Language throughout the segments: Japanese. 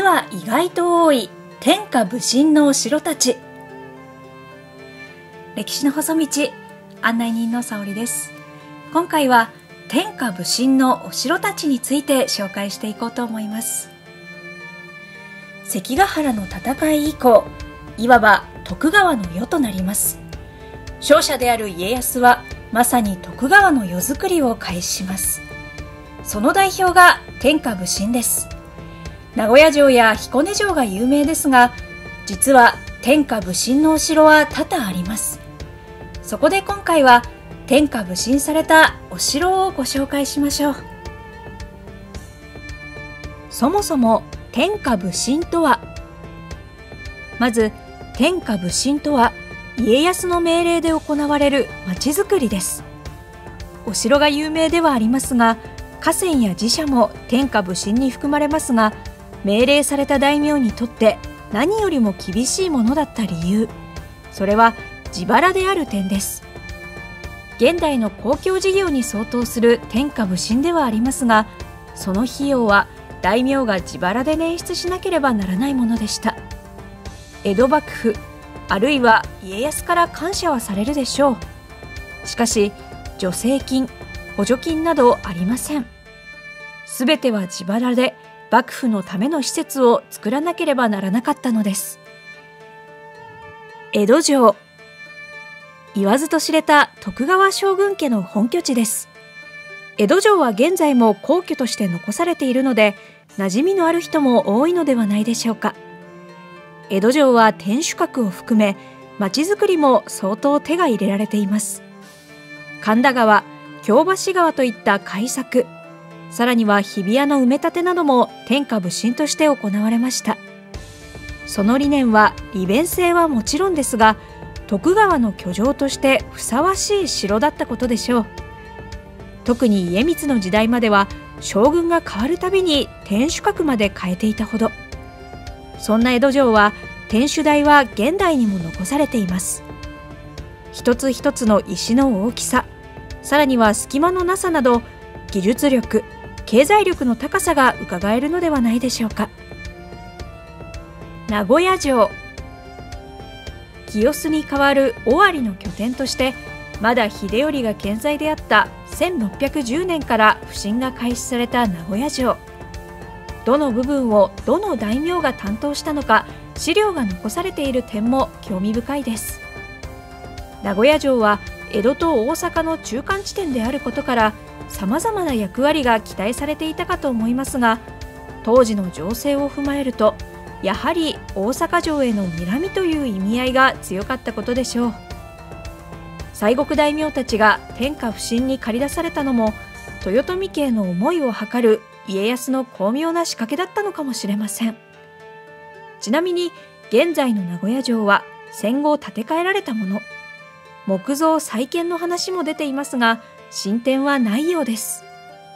は意外と多い天下武神のお城たち。歴史の細道、案内人の沙織です。今回は天下武神のお城たちについて紹介していこうと思います。関ヶ原の戦い以降、いわば徳川の世となります。勝者である家康はまさに徳川の世づくりを開始します。その代表が天下武神です。名古屋城や彦根城が有名ですが、実は天下武神のお城は多々あります。そこで今回は天下武神されたお城をご紹介しましょう。そもそも天下武神とは、まず天下武神とは家康の命令で行われる町づくりです。お城が有名ではありますが、河川や寺社も天下武神に含まれますが、命令された大名にとって何よりも厳しいものだった理由、それは自腹である点です。現代の公共事業に相当する天下武神ではありますが、その費用は大名が自腹で捻出しなければならないものでした。江戸幕府、あるいは家康から感謝はされるでしょう。しかし助成金、補助金などありません。すべては自腹で幕府のための施設を作らなければならなかったのです。江戸城、言わずと知れた徳川将軍家の本拠地です。江戸城は現在も皇居として残されているので、馴染みのある人も多いのではないでしょうか。江戸城は天守閣を含め、町づくりも相当手が入れられています。神田川、京橋川といった改作、さらには日比谷の埋め立てなども天下武神として行われました。その理念は利便性はもちろんですが、徳川の居城としてふさわしい城だったことでしょう。特に家光の時代までは将軍が変わるたびに天守閣まで変えていたほど。そんな江戸城は天守台は現代にも残されています。一つ一つの石の大きさ、さらには隙間のなさなど、技術力、経済力の高さが伺えるのではないでしょうか。名古屋城、清須に代わる尾張の拠点として、まだ秀頼が健在であった1610年から普請が開始された名古屋城。どの部分をどの大名が担当したのか、資料が残されている点も興味深いです。名古屋城は江戸と大阪の中間地点であることから、さまざまな役割が期待されていたかと思いますが、当時の情勢を踏まえると、やはり大阪城への睨みという意味合いが強かったことでしょう。西国大名たちが天下不振に駆り出されたのも、豊臣家への思いを図る家康の巧妙な仕掛けだったのかもしれません。ちなみに現在の名古屋城は戦後建て替えられたもの。木造再建の話も出ていますが、進展はないようです。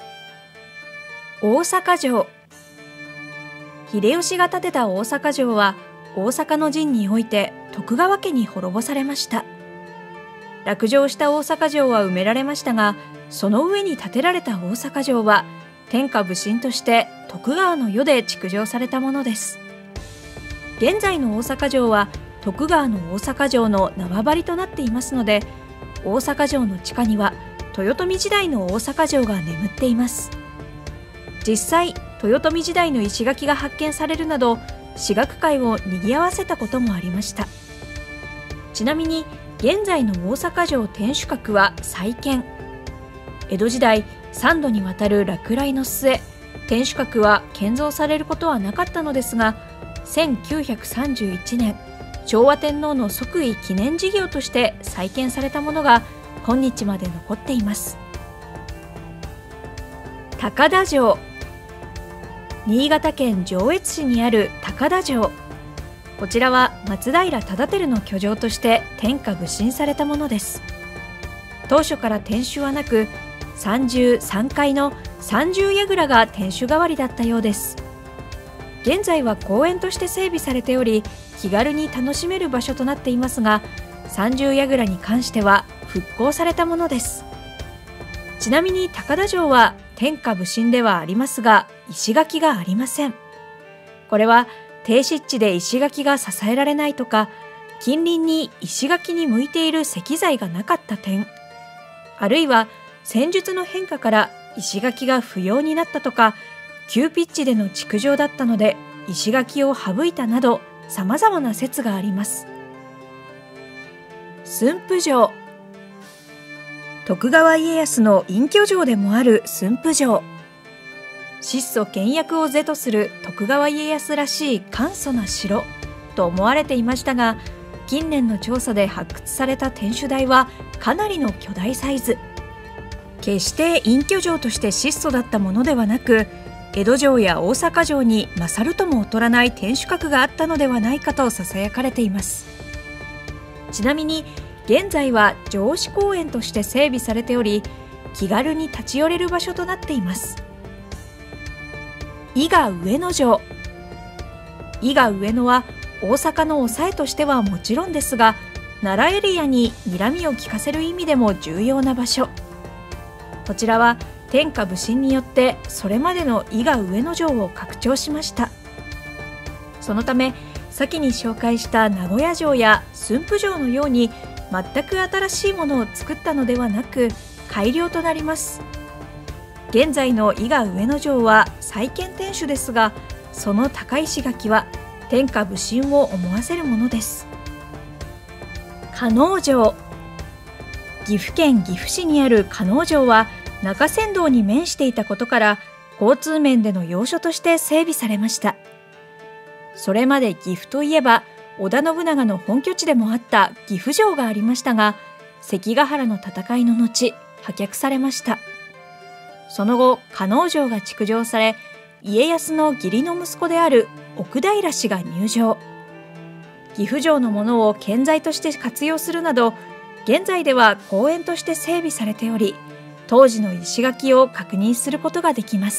大阪城、秀吉が建てた大阪城は大阪の陣において徳川家に滅ぼされました。落城した大阪城は埋められましたが、その上に建てられた大阪城は天下武神として徳川の世で築城されたものです。現在の大阪城は徳川の大阪城の縄張りとなっていますので、大阪城の地下には豊臣時代の大阪城が眠っています。実際豊臣時代の石垣が発見されるなど、史学界を賑わせたこともありました。ちなみに現在の大阪城天守閣は再建。江戸時代3度にわたる落雷の末、天守閣は建造されることはなかったのですが、1931年昭和天皇の即位記念事業として再建されたものが今日まで残っています。高田城、新潟県上越市にある高田城。こちらは松平忠輝の居城として天下武神されたものです。当初から天守はなく、33階の三重櫓が天守代わりだったようです。現在は公園として整備されており、気軽に楽しめる場所となっていますが、三重櫓に関しては復興されたものです。ちなみに高田城は天下武神ではありますが、石垣がありません。 これは低湿地で石垣が支えられないとか、近隣に石垣に向いている石材がなかった点、あるいは戦術の変化から石垣が不要になったとか、急ピッチでの築城だったので石垣を省いたなど、様々な説があります。駿府城。徳川家康の隠居城でもある駿府城。質素倹約を是とする徳川家康らしい簡素な城と思われていましたが、近年の調査で発掘された天守台はかなりの巨大サイズ。決して隠居城として質素だったものではなく、江戸城や大阪城に勝るとも劣らない天守閣があったのではないかとささやかれています。ちなみに現在は城址公園として整備されており、気軽に立ち寄れる場所となっています。伊賀上野城。伊賀上野は大阪の抑えとしてはもちろんですが、奈良エリアに睨みを利かせる意味でも重要な場所。こちらは天下武神によってそれまでの伊賀上野城を拡張しました。そのため先に紹介した名古屋城や駿府城のように全く新しいものを作ったのではなく、改良となります。現在の伊賀上野城は再建天守ですが、その高石垣は天下武神を思わせるものです。加納城。岐阜県岐阜市にある加納城は中山道に面していたことから、交通面での要所として整備されました。それまで岐阜といえば織田信長の本拠地でもあった岐阜城がありましたが、関ヶ原の戦いの後破却されました。その後加納城が築城され、家康の義理の息子である奥平氏が入城。岐阜城のものを建材として活用するなど、現在では公園として整備されており、当時の石垣を確認することができます。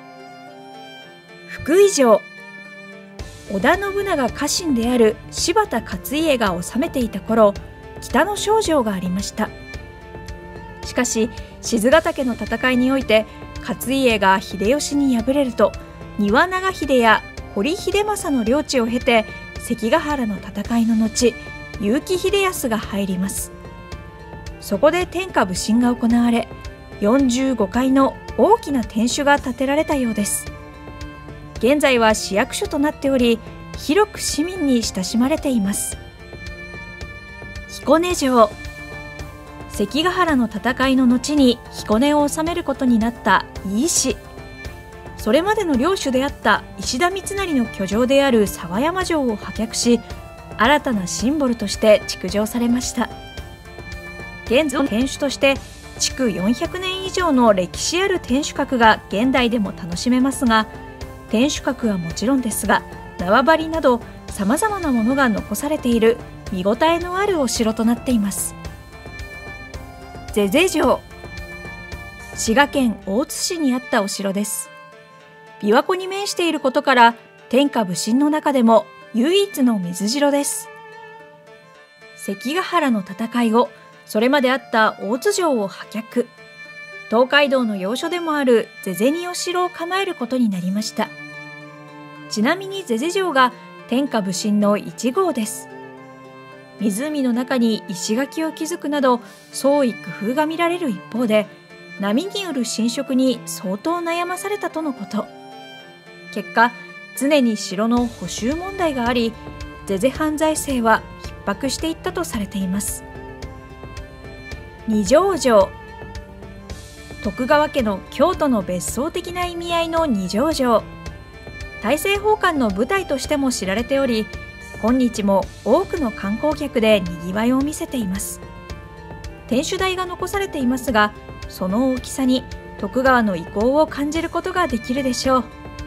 福井城。織田信長家臣である柴田勝家が治めていた頃、北の庄城がありました。しかし賤ヶ岳の戦いにおいて勝家が秀吉に敗れると、丹羽長秀や堀秀政の領地を経て関ヶ原の戦いの後、結城秀康が入ります。そこで天下武神が行われ、45階の大きな天守が建てられたようです。現在は市役所となっており、広く市民に親しまれています。彦根城。関ヶ原の戦いの後に彦根を治めることになった井伊氏。それまでの領主であった石田三成の居城である沢山城を破却し、新たなシンボルとして築城されました。現在の天守として築400年以上の歴史ある天守閣が現代でも楽しめますが、天守閣はもちろんですが、縄張りなどさまざまなものが残されている見応えのあるお城となっています。是々城。滋賀県大津市にあったお城です。琵琶湖に面していることから天下武神の中でも唯一の水城です。関ヶ原の戦い後、それまであった大津城を破却。東海道の要所でもある是々にお城を構えることになりました。ちなみに是々城が天下武神の1号です。湖の中に石垣を築くなど創意工夫が見られる一方で、波による浸食に相当悩まされたとのこと。結果、常に城の補修問題があり、是々藩財政は逼迫していったとされています。二条城。徳川家の京都の別荘的な意味合いの二条城。大政奉還の舞台としても知られており、今日も多くの観光客でにぎわいを見せています。天守台が残されていますが、その大きさに徳川の意向を感じることができるでしょう。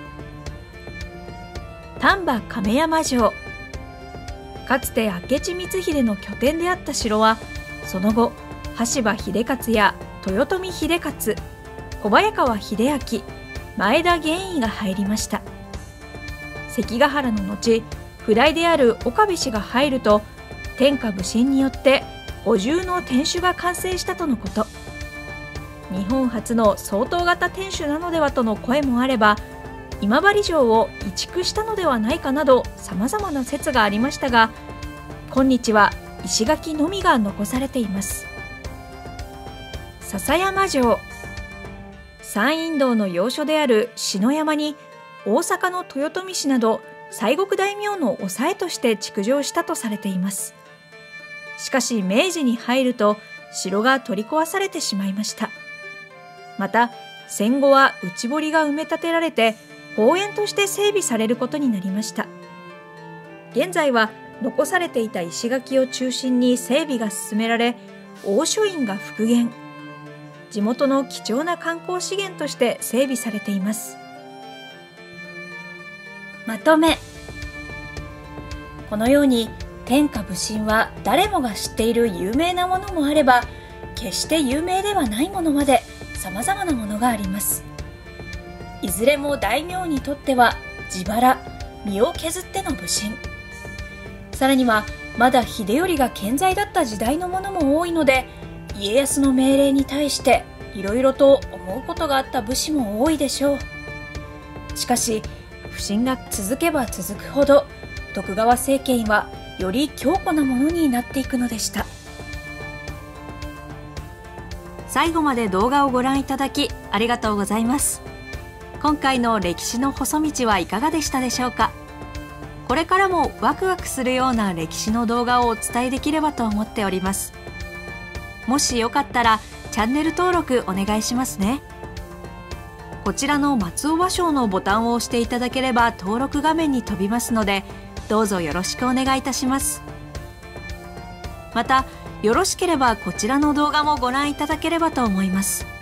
丹波亀山城。かつて明智光秀の拠点であった城は、その後羽柴秀勝や豊臣秀勝、小早川秀秋、前田玄以が入りました。関ヶ原の後、譜代である岡部氏が入ると、天下武神によって五重の天守が完成したとのこと。日本初の相当型天守なのではとの声もあれば、 今治城を移築したのではないかなど様々な説がありましたが、今日は石垣のみが残されています。篠山城。山陰道の要所である篠山に大阪の豊臣氏など西国大名の抑えとして築城したとされています。しかし明治に入ると城が取り壊されてしまいました。また戦後は内堀が埋め立てられて公園として整備されることになりました。現在は残されていた石垣を中心に整備が進められ、大書院が復元。地元の貴重な観光資源として整備されています。まとめ。このように天下武神は誰もが知っている有名なものもあれば、決して有名ではないものまで様々なものがあります。いずれも大名にとっては自腹、身を削っての武神。さらにはまだ秀頼が健在だった時代のものも多いので、家康の命令に対していろいろと思うことがあった武士も多いでしょう。しかし不信が続けば続くほど徳川政権はより強固なものになっていくのでした。最後まで動画をご覧いただきありがとうございます。今回の歴史の細道はいかがでしたでしょうか。これからもワクワクするような歴史の動画をお伝えできればと思っております。もしよかったらチャンネル登録お願いしますね。こちらの松尾芭蕉のボタンを押していただければ登録画面に飛びますので、どうぞよろしくお願いいたします。またよろしければこちらの動画もご覧いただければと思います。